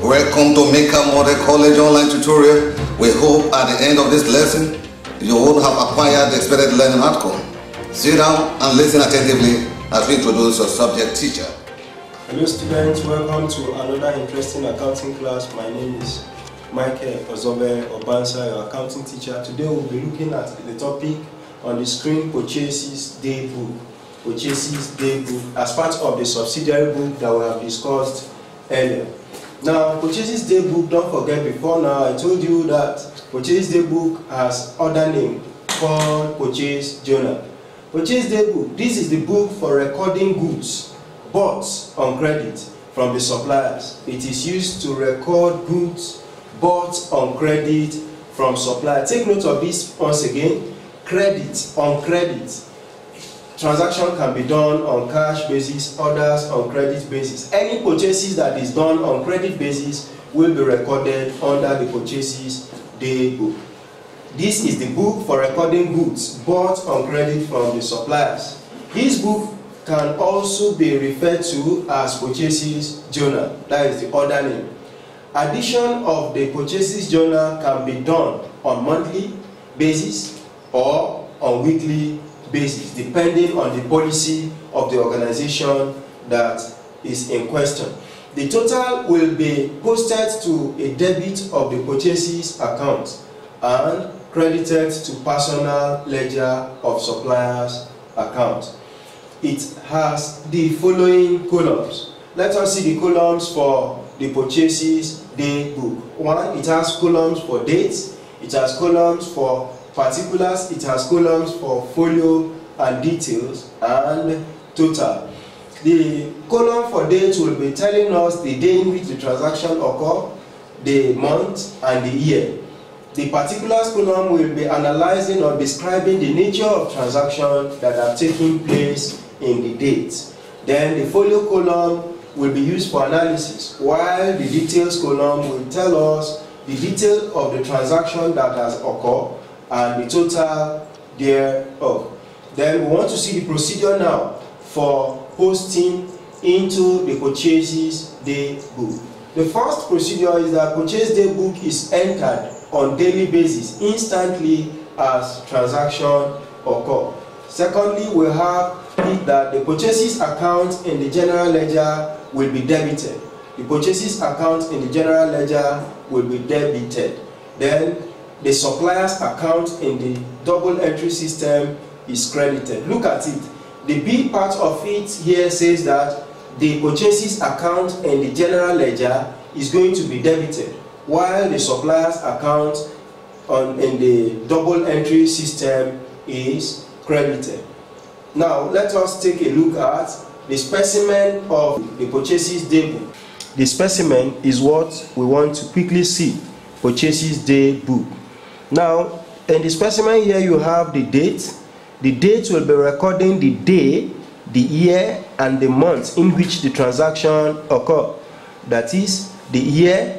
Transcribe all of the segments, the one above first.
Welcome to Mika Model College online tutorial. We hope at the end of this lesson, you will have acquired the expected learning outcome. Sit down and listen attentively as we introduce your subject teacher. Hello students, welcome to another interesting accounting class. My name is Michael Ozobe Obansa, your accounting teacher. Today we'll be looking at the topic on the screen, Purchases Day Book. Purchases Day Book as part of the subsidiary book that we have discussed earlier. Now, Purchases Day Book, don't forget, before now I told you that Purchases Day Book has other name called Purchase Journal. Purchase Day Book, this is the book for recording goods bought on credit from the suppliers. It is used to record goods bought on credit from suppliers. Take note of this once again. Credit, on credit. Transaction can be done on cash basis, others on credit basis. Any purchases that is done on credit basis will be recorded under the Purchases Day Book. This is the book for recording goods bought on credit from the suppliers. This book can also be referred to as Purchases Journal. That is the other name. Addition of the Purchases Journal can be done on monthly basis or on weekly basis, depending on the policy of the organization that is in question. The total will be posted to a debit of the purchases account and credited to personal ledger of suppliers account. It has the following columns. Let us see the columns for the Purchases Day Book. One, it has columns for dates, it has columns for particulars, it has columns for folio and details and total. The column for dates will be telling us the day in which the transaction occurred, the month and the year. The particulars column will be analyzing or describing the nature of transactions that have taken place in the date. Then the folio column will be used for analysis, while the details column will tell us the detail of the transaction that has occurred and the total thereof. Then we want to see the procedure now for posting into the Purchases Day Book. The first procedure is that Purchase Day Book is entered on daily basis instantly as transaction occur. Secondly, we have it that the purchases account in the general ledger will be debited. The purchases account in the general ledger will be debited. Then the supplier's account in the double entry system is credited. Look at it. The B part of it here says that the purchases account in the general ledger is going to be debited, while the supplier's account in the double entry system is credited. Now let us take a look at the specimen of the Purchases Day Book. The specimen is what we want to quickly see. Purchases Day Book. Now in the specimen here you have the date. The date will be recording the day, the year and the month in which the transaction occurred. That is the year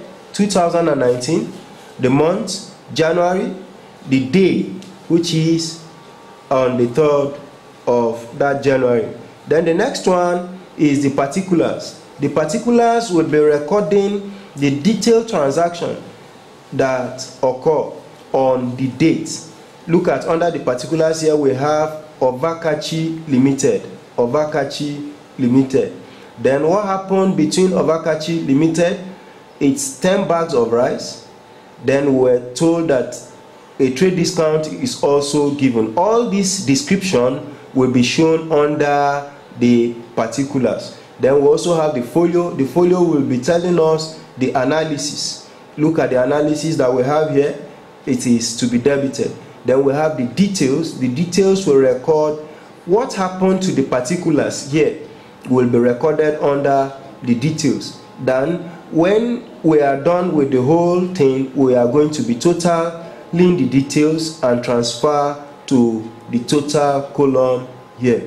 2019, the month January, the day which is on the 3rd of that January. Then the next one is the particulars. The particulars will be recording the detailed transaction that occur on the date. Look at under the particulars here we have Ovakachi Limited. Ovakachi Limited. Then what happened between Ovakachi Limited? It's 10 bags of rice. Then we're told that a trade discount is also given. All this description will be shown under the particulars. Then we also have the folio. The folio will be telling us the analysis. Look at the analysis that we have here. It is to be debited. Then we have the details. The details will record what happened to the particulars here will be recorded under the details. Then when we are done with the whole thing, we are going to be totaling the details and transfer to the total column here.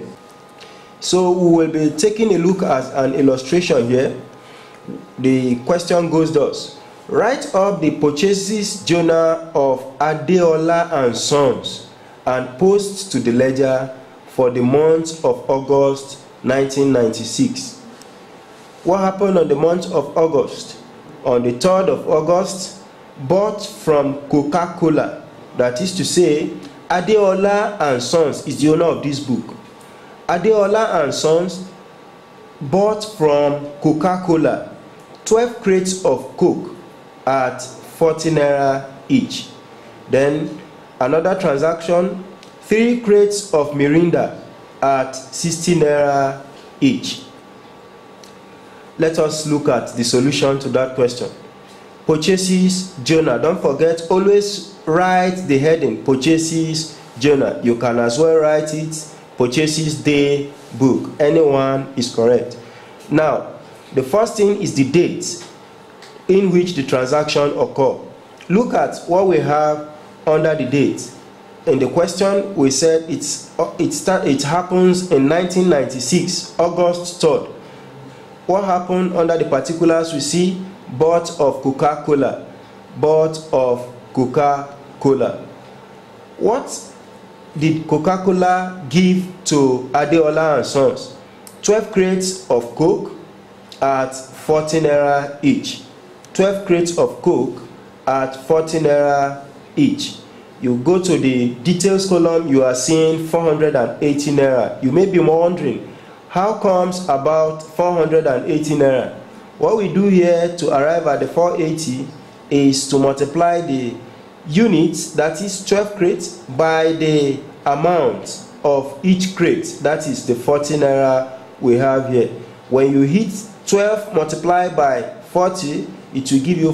So we will be taking a look at an illustration here. The question goes thus: write up the purchases journal of Adeola and Sons and post to the ledger for the month of August 1996. What happened on the month of August? on the 3rd of August bought from Coca-Cola. That is to say, Adeola and Sons is the owner of this book. Adeola and Sons bought from Coca-Cola 12 crates of Coke at 40 naira each. Then another transaction, 3 crates of Mirinda at 60 naira each. Let us look at the solution to that question. Purchases Jonah. Don't forget, always write the heading purchases Jonah. You can as well write it purchases day book. Anyone is correct. Now, the first thing is the date in which the transaction occurred. Look at what we have under the date. In the question, we said it happens in 1996, August 3rd. What happened under the particulars? We see bought of Coca-Cola. Bought of Coca-Cola. What did Coca-Cola give to Adeola and Sons? 12 crates of Coke at 40 naira each. 12 crates of Coke at 40 naira each. You go to the details column, you are seeing 480 naira. You may be wondering, how comes about 480 naira? What we do here to arrive at the 480 is to multiply the units, that is 12 crates, by the amount of each crate, that is the 40 naira we have here. When you hit 12 multiplied by 40, it will give you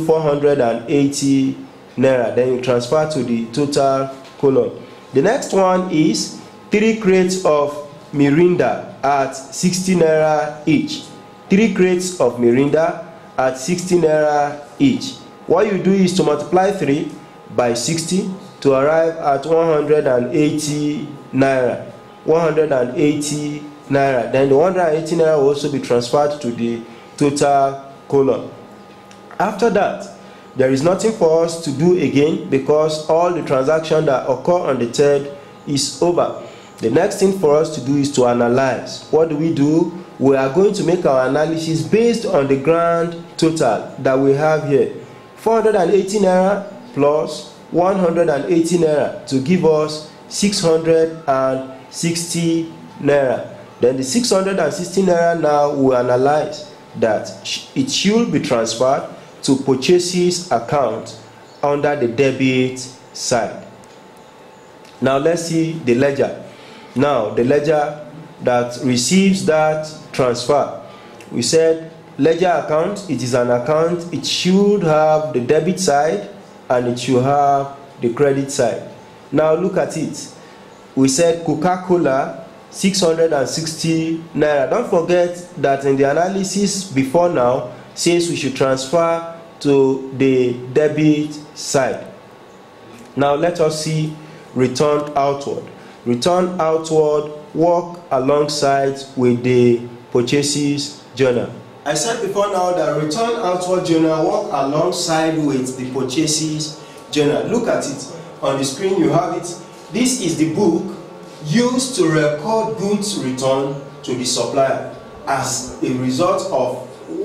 480 naira. Then you transfer to the total column. The next one is 3 crates of Mirinda at 60 naira each. 3 crates of Mirinda at 60 naira each. What you do is to multiply 3 by 60 to arrive at 180 naira. 180 naira. Then the 180 naira will also be transferred to the total column. After that, there is nothing for us to do again because all the transactions that occur on the 3rd is over. The next thing for us to do is to analyze. What do? We are going to make our analysis based on the grand total that we have here. 480 naira plus 180 naira to give us 660 naira. Then the 660 naira now we analyze that it should be transferred to purchases account under the debit side. Now let's see the ledger. Now the ledger that receives that transfer. We said ledger account, it is an account, it should have the debit side and it should have the credit side. Now look at it. We said Coca-Cola 660 naira. Don't forget that in the analysis before now says we should transfer to the debit side. Now let us see return outward. Return outward work alongside with the purchases journal. I said before now that return outward journal work alongside with the purchases journal. Look at it on the screen, you have it. This is the book used to record goods returned to the supplier as a result of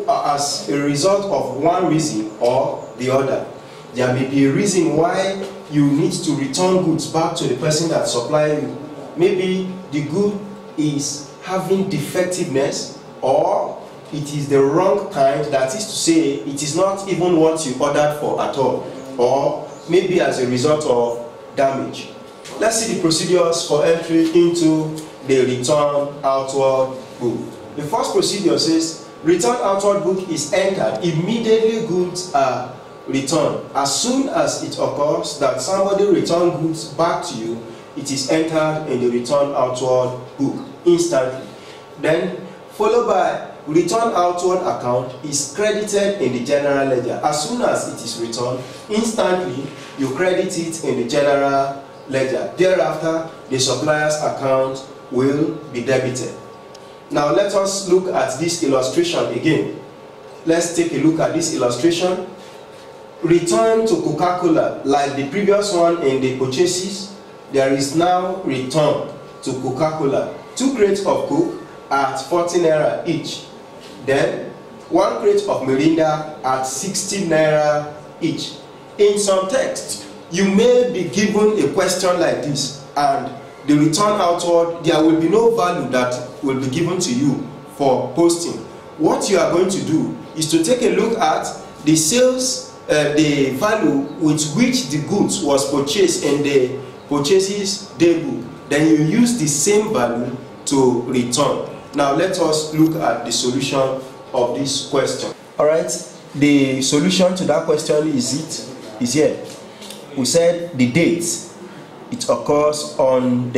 one reason or the other. There may be a reason why you need to return goods back to the person that supplied you. Maybe the good is having defectiveness, or it is the wrong kind, that is to say, it is not even what you ordered for at all, or maybe as a result of damage. Let's see the procedures for entry into the return outward book. The first procedure says return outward book is entered immediately goods are returned. As soon as it occurs that somebody returned goods back to you, it is entered in the return outward book instantly. Then followed by return outward account is credited in the general ledger. As soon as it is returned, instantly you credit it in the general ledger. Thereafter, the supplier's account will be debited. Now let us look at this illustration again. Let's take a look at this illustration. Return to Coca-Cola, like the previous one in the purchases, there is now return to Coca-Cola. 2 crates of Coke at 40 naira each. Then 1 crate of Mirinda at 60 naira each. In some text, you may be given a question like this, and the return outward, there will be no value that will be given to you for posting. What you are going to do is to take a look at the sales, the value with which the goods was purchased in the purchases day book. Then you use the same value to return. Now let us look at the solution of this question. All right, the solution to that question is here. We said the date, it occurs on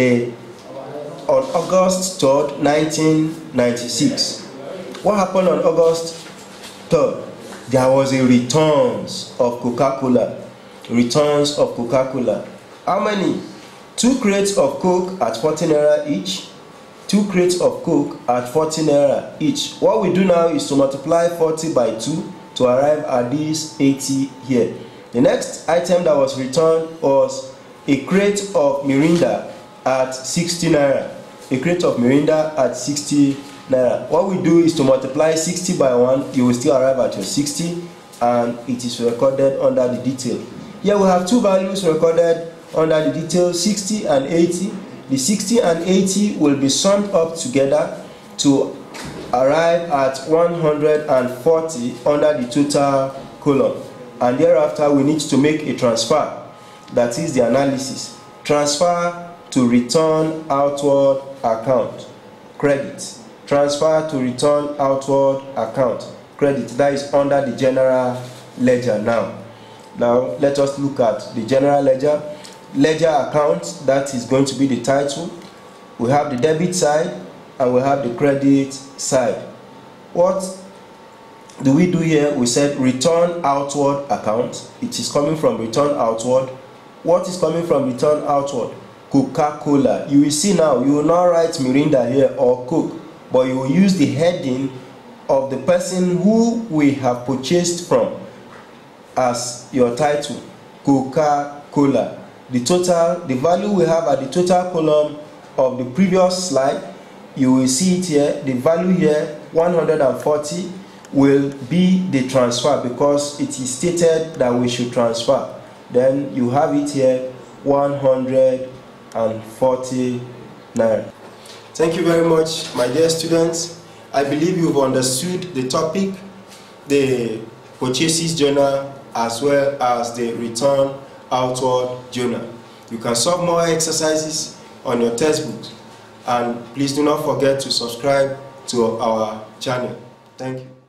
August 3rd, 1996. What happened on August 3rd? There was a returns of Coca-Cola. Returns of Coca-Cola. How many? 2 crates of Coke at 40 naira each. 2 crates of Coke at 40 naira each. What we do now is to multiply 40 by 2 to arrive at this 80 here. The next item that was returned was a crate of Mirinda at 60 naira. A crate of Mirinda at 60 naira. What we do is to multiply 60 by 1, you will still arrive at your 60, and it is recorded under the detail. Here we have 2 values recorded under the detail, 60 and 80. The 60 and 80 will be summed up together to arrive at 140 under the total column. And thereafter we need to make a transfer, that is the analysis. Transfer to return outward account, credit. Transfer to return outward account, credit. That is under the general ledger now. Now let us look at the general ledger. Ledger account, that is going to be the title. We have the debit side and we have the credit side. What do we do here? We said return outward account. It is coming from return outward. What is coming from return outward? Coca-Cola. You will see now, you will not write Mirinda here or Coke, but you will use the heading of the person who we have purchased from as your title. Coca-Cola. The total, the value we have at the total column of the previous slide, you will see it here. The value here, 140, will be the transfer because it is stated that we should transfer. Then you have it here, 140 naira. Thank you very much, my dear students. I believe you've understood the topic, the purchases journal, as well as the return outward journal. You can solve more exercises on your textbooks, and please do not forget to subscribe to our channel. Thank you.